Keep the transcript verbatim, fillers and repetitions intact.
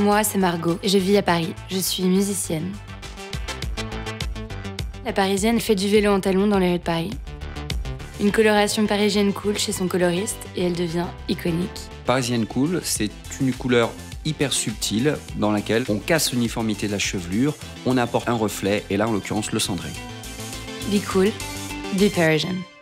Moi, c'est Margot et je vis à Paris. Je suis musicienne. La Parisienne fait du vélo en talons dans les rues de Paris. Une coloration parisienne cool chez son coloriste et elle devient iconique. Parisienne cool, c'est une couleur hyper subtile dans laquelle on casse l'uniformité de la chevelure, on apporte un reflet et là en l'occurrence le cendré. Be cool, be Parisian.